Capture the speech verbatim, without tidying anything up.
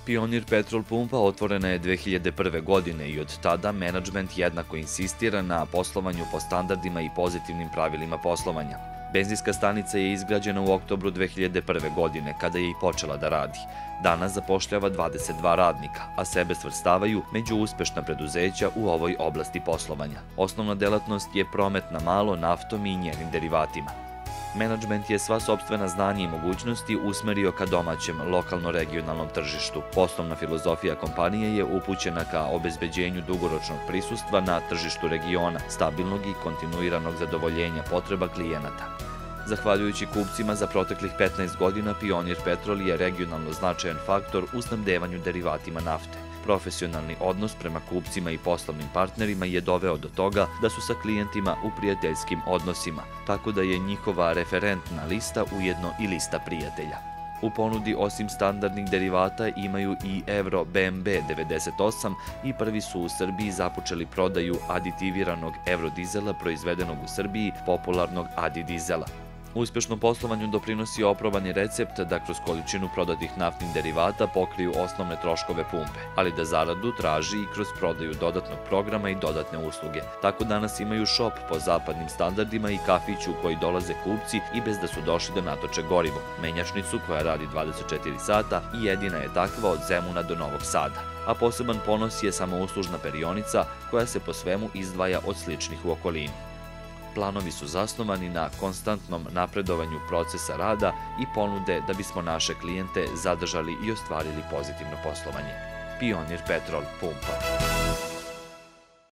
Pionir Petrol pumpa otvorena je dve hiljade prve. godine i od tada menadžment jednako insistira na poslovanju po standardima i pozitivnim pravilima poslovanja. Benzinska stanica je izgrađena u oktobru dve hiljade prve. godine, kada je i počela da radi. Danas zapošljava dvadeset dva radnika, a sebe svrstavaju među uspešna preduzeća u ovoj oblasti poslovanja. Osnovna delatnost je promet na malo naftom i njenim derivatima. Menadžment je sva sopstvena znanja i mogućnosti usmerio ka domaćem, lokalno-regionalnom tržištu. Poslovna filozofija kompanije je upućena ka obezbeđenju dugoročnog prisustva na tržištu regiona, stabilnog i kontinuiranog zadovoljenja potreba klijenata. Zahvaljujući kupcima za proteklih petnaest godina, Pionir Petrol je regionalno značajan faktor u snabdevanju derivatima nafte. Profesionalni odnos prema kupcima i poslovnim partnerima je doveo do toga da su sa klijentima u prijateljskim odnosima, tako da je njihova referentna lista ujedno i lista prijatelja. U ponudi osim standardnih derivata imaju i Euro B M B devedeset osam i prvi su u Srbiji započeli prodaju aditiviranog eurodizela proizvedenog u Srbiji, popularnog Adi dizela. Uspešnom poslovanju doprinosi oprobani recept da kroz količinu prodatih naftnih derivata pokriju osnovne troškove pumpe, ali da zaradu traži i kroz prodaju dodatnog programa i dodatne usluge. Tako danas imaju šop po zapadnim standardima i kafić u koji dolaze kupci i bez da su došli da natoče gorivo, menjačnicu koja radi dvadeset četiri sata i jedina je takva od Zemuna do Novog Sada. A poseban ponos je samouslužna perionica koja se po svemu izdvaja od sličnih u okolini. Planovi su zasnovani na konstantnom napredovanju procesa rada i ponude da bismo naše klijente zadržali i ostvarili pozitivno poslovanje. Pionir Petrol pumpa.